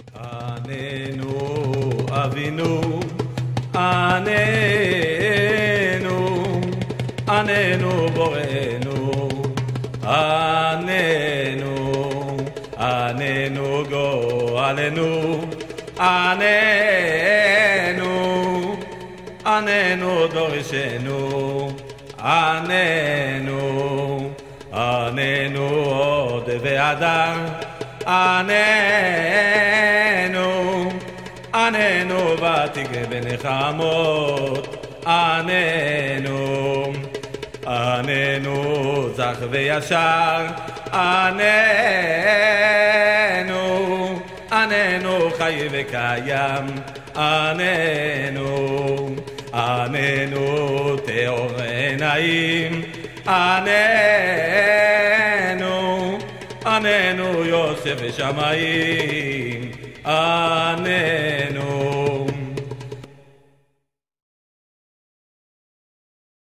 עננו אבינו, עננו, עננו בוראנו, עננו, עננו גואלנו, עננו, עננו דורשנו, עננו, עננו עוד והדר, עננו, עננו ותגה בנחמות, עננו, עננו זך וישר, עננו, עננו חי וקיים, עננו, עננו טהור עיניים, עננו, עננו יוסף ושמיים, עננו